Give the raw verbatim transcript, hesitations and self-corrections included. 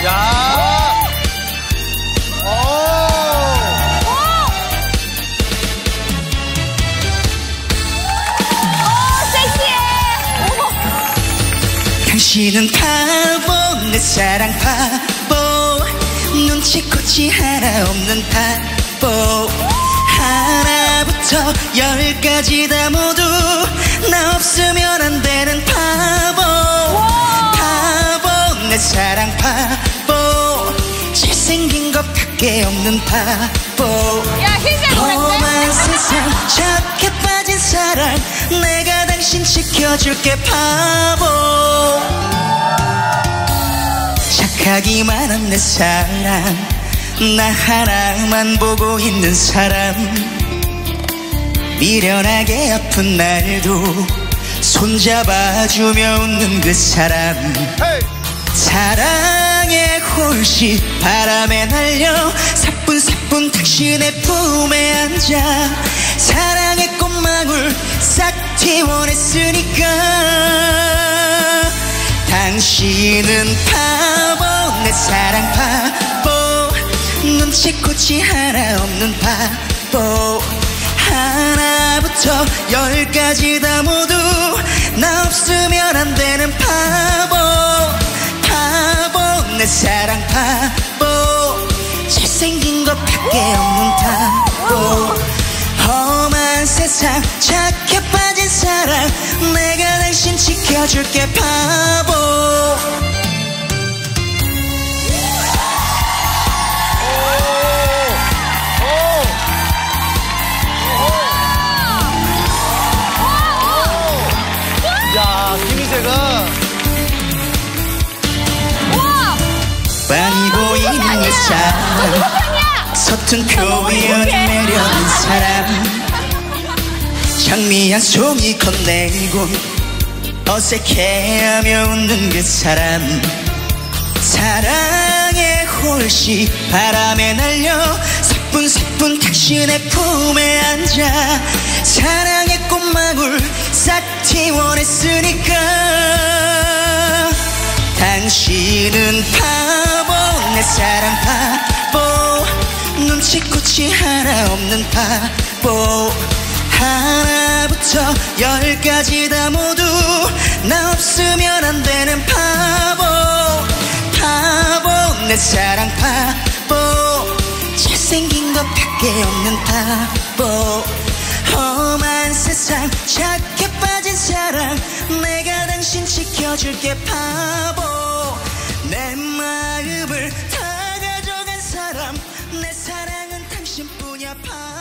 야. 오. 당신은 바보 내 사랑 바보 눈치코치 하나 없는 바보 하나부터 열까지 다 모두 나 없으면 안 되는 바보 바보 내 사랑 바보 잘생긴 것밖에 없는 바보 험한 세상 착해 빠진 사랑 내가 당신 지켜줄게 바보 착하기만 한 내 사랑 나 하나만 보고 있는 사람 미련하게 아픈 날도 손잡아주며 웃는 그 사람 hey. 사랑의 홀씨 바람에 날려 사뿐사뿐 당신의 품에 앉아 사랑의 꽃망울 싹 튀어냈으니까 당신은 바보 내 사랑 바보 눈치코치 하나 없는 바보 하나부터 열까지 다 모두 나 없으면 안 되는 바보 바보 내 사랑 바보 잘생긴 것밖에 없는 바보 험한 세상 착해 빠진 사랑 내가 당신 지켜줄게 바보 야, 김희재가 빤히 보이는 내 사람 서툰 표현이 매력인 사람 장미한 송이 건네곤 어색해하며 웃는 그 사람 사랑의 홀씨 바람에 날려 사뿐사뿐 당신의 품에 앉아 사랑의 꽃망울 싹 튀어냈으니까 당신은 바보 내 사랑 바보 눈치코치 하나 없는 바보 하나부터 열까지 다 모두 나 없으면 안 되는 바보 바보 내 사랑 바보 잘생긴 것밖에 없는 바보 험한 세상 착해 빠진 사랑 내가 당신 지켜줄게 바보 내 마음을 다 가져간 사람 내 사랑은 당신뿐이야 바보